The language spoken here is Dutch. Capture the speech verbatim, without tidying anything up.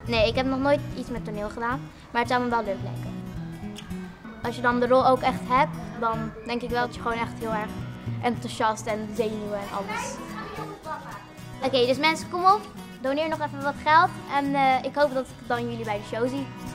Nee, ik heb nog nooit iets met toneel gedaan, maar het zou me wel leuk lijken. Als je dan de rol ook echt hebt, dan denk ik wel dat je gewoon echt heel erg enthousiast en zenuwen en alles. Oké, okay, dus mensen, kom op, doneer nog even wat geld en uh, ik hoop dat ik dan jullie bij de show zie.